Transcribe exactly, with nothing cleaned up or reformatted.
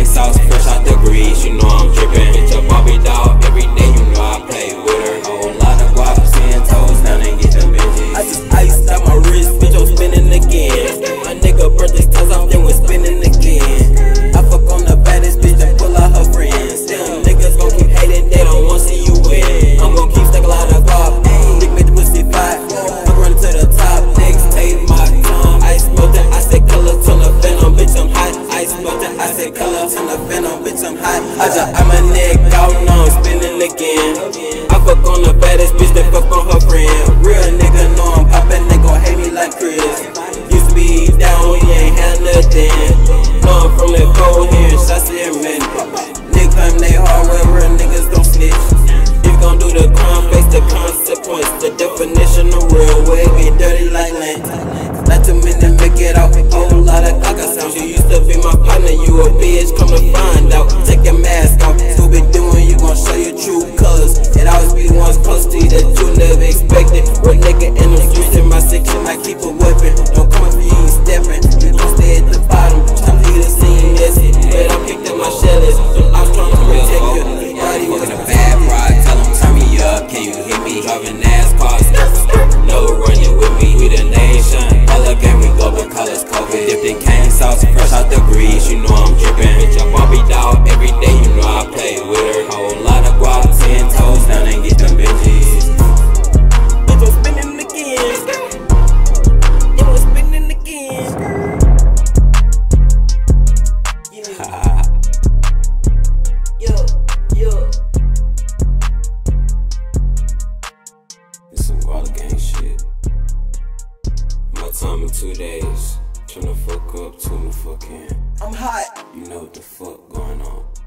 sauce, fresh out the grease, you know I'm drippin'. Bitch a Barbie doll, every day you know I play with her. Whole lot of guap, ten toes down and get them bitches. I just iced out my wrist, bitch, I'm spinning again. My nigga burnt his toes off, then we're spinning again. I fuck on the baddest bitch and pull out her friends. Them niggas gon' keep hating, they don't wanna see you win. I'm gon' keep stuck a lot of guap, dick make the pussy fight. I'm running to the top, next take my time. Ice melted, I said color to the venom, bitch I'm hot. Ice melted, I said color to the venom, bitch I'm hot. I just eye my neck out, now I'm spinning again. I fuck on the baddest bitch, then fuck on her friend. Real nigga know I'm poppin', they gon' hate me like Chris. Used to be down when you ain't had nothing. Know I'm from the cold here in Shasta man. Niggas claim they hard, well real niggas don't snitch. If you gon' do the crime, face the consequence. The definition of real, way get dirty like lint. Not too many make it out, whole lot of caca sounds. You used to be my partner, you a bitch, come to find out. Take your mask off, what we doing, you gon' show your true colors. It always be the ones close to you that you never expected. Real nigga in the streets in my section, I keep a weapon. Don't come if you ain't steppin', you gon' stay at the bottom. Time for you to see this, but I picked up my shells. I was trying to protect you. Body was in a bad ride, tell them turn me up, can you hear me? Driving NASCAR, no running with me. We the nation, all the game we go because COVID. If they cane sauce, fresh out the grease, you know I'm drippin'. Bitch a Barbie doll, every day you know I play with her. Whole lot of guap, ten toes down and get them bitches. Bitch I'm spinning again. Yeah, I'm spinning again. Ha. Yo, yo. It's some wild gang shit. My time in two days. Tryna fuck up, tune the fuck in. I'm hot. You know what the fuck going on.